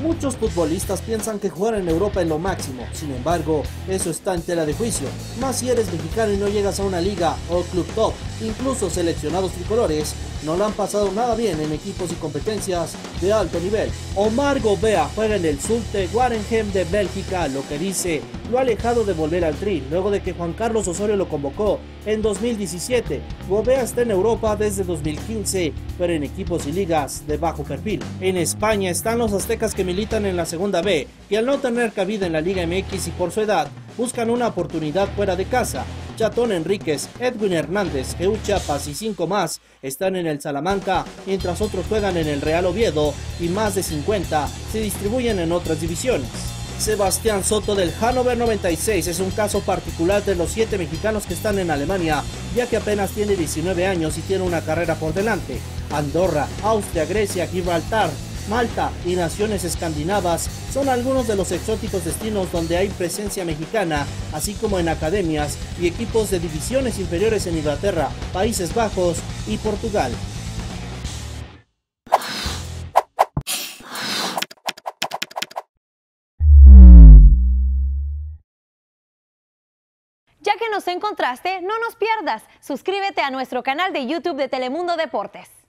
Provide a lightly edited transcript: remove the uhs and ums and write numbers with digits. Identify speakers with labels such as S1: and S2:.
S1: Muchos futbolistas piensan que jugar en Europa es lo máximo, sin embargo, eso está en tela de juicio, más si eres mexicano y no llegas a una liga o club top. Incluso seleccionados tricolores no lo han pasado nada bien en equipos y competencias de alto nivel. Omar Gobea juega en el Zulte Waregem de Bélgica, lo que dice lo ha alejado de volver al Tri, luego de que Juan Carlos Osorio lo convocó en 2017. Gobea está en Europa desde 2015, pero en equipos y ligas de bajo perfil. En España están los aztecas que militan en la Segunda B, que al no tener cabida en la Liga MX y por su edad, buscan una oportunidad fuera de casa. Chatón Enríquez, Edwin Hernández, Geu Chiapas y 5 más están en el Salamanca, mientras otros juegan en el Real Oviedo y más de 50 se distribuyen en otras divisiones. Sebastián Soto del Hannover 96 es un caso particular de los 7 mexicanos que están en Alemania, ya que apenas tiene 19 años y tiene una carrera por delante. Andorra, Austria, Grecia, Gibraltar, Malta y naciones escandinavas son algunos de los exóticos destinos donde hay presencia mexicana, así como en academias y equipos de divisiones inferiores en Inglaterra, Países Bajos y Portugal.
S2: Ya que nos encontraste, no nos pierdas. Suscríbete a nuestro canal de YouTube de Telemundo Deportes.